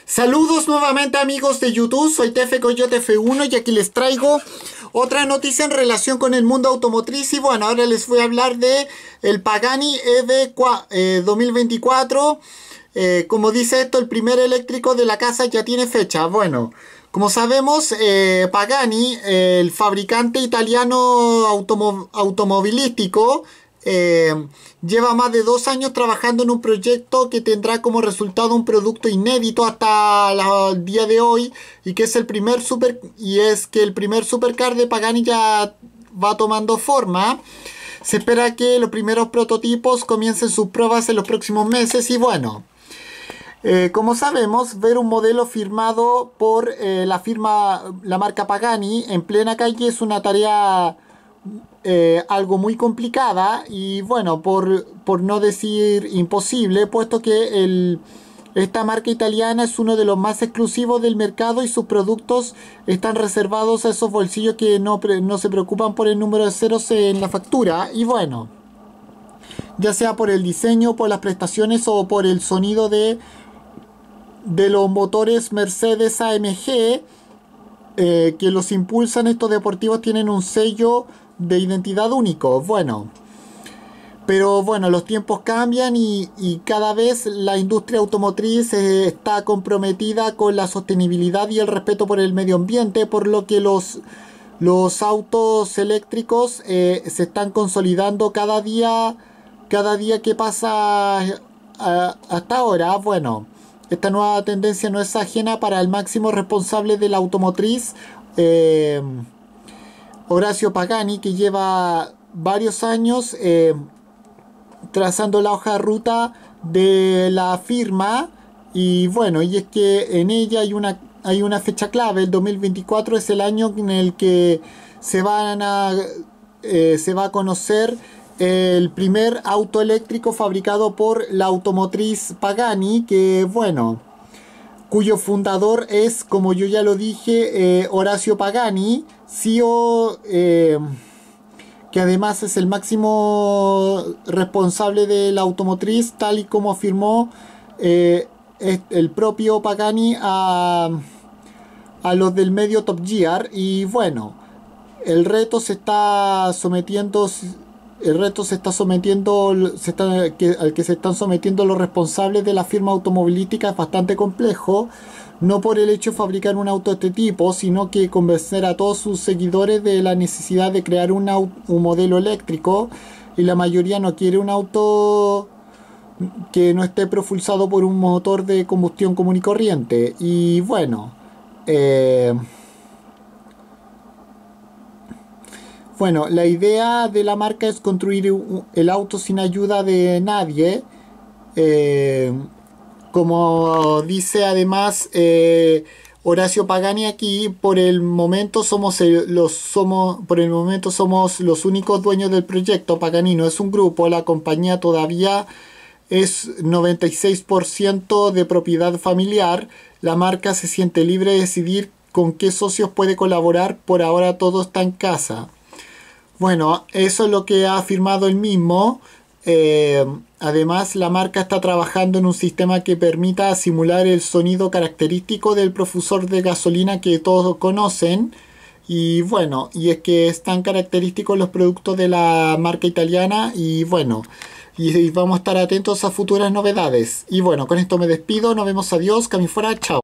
Saludos nuevamente amigos de YouTube, soy Tefe Coyote F1 y aquí les traigo otra noticia en relación con el mundo automotriz. Y bueno, ahora les voy a hablar de el Pagani EV 2024. Como dice esto, el primer eléctrico de la casa ya tiene fecha. Bueno, como sabemos, Pagani, el fabricante italiano automovilístico, lleva más de 2 años trabajando en un proyecto que tendrá como resultado un producto inédito hasta el día de hoy, y que es el primer supercar de Pagani ya va tomando forma. Se espera que los primeros prototipos comiencen sus pruebas en los próximos meses. Y bueno, como sabemos, ver un modelo firmado por la marca Pagani en plena calle es una tarea algo muy complicada y bueno, por no decir imposible, puesto que esta marca italiana es uno de los más exclusivos del mercado y sus productos están reservados a esos bolsillos que no se preocupan por el número de ceros en la factura. Y bueno, ya sea por el diseño, por las prestaciones o por el sonido de los motores Mercedes AMG que los impulsan, estos deportivos tienen un sello de identidad único. Bueno, pero bueno, los tiempos cambian y cada vez la industria automotriz está comprometida con la sostenibilidad y el respeto por el medio ambiente, por lo que los autos eléctricos se están consolidando cada día que pasa hasta ahora. Bueno, esta nueva tendencia no es ajena para el máximo responsable de la automotriz, Horacio Pagani, que lleva varios años trazando la hoja de ruta de la firma. Y bueno, y es que en ella hay una fecha clave. El 2024 es el año en el que se va a conocer el primer auto eléctrico fabricado por la automotriz Pagani, que bueno, cuyo fundador es, como yo ya lo dije, Horacio Pagani, CEO, que además es el máximo responsable de la automotriz, tal y como afirmó el propio Pagani a los del medio Top Gear. Y bueno, el reto se está sometiendo al que se están sometiendo los responsables de la firma automovilística es bastante complejo, no por el hecho de fabricar un auto de este tipo, sino que convencer a todos sus seguidores de la necesidad de crear un modelo eléctrico, y la mayoría no quiere un auto que no esté propulsado por un motor de combustión común y corriente. Y bueno, la idea de la marca es construir el auto sin ayuda de nadie. Como dice además Horacio Pagani aquí, por el momento somos los únicos dueños del proyecto. Pagani no es un grupo, la compañía todavía es 96% de propiedad familiar. La marca se siente libre de decidir con qué socios puede colaborar. Por ahora todo está en casa. Bueno, eso es lo que ha afirmado él mismo. Además, la marca está trabajando en un sistema que permita simular el sonido característico del profusor de gasolina que todos conocen. Y bueno, y es que es tan característico los productos de la marca italiana. Y bueno, y vamos a estar atentos a futuras novedades. Y bueno, con esto me despido. Nos vemos, adiós, que a mí fuera, chao.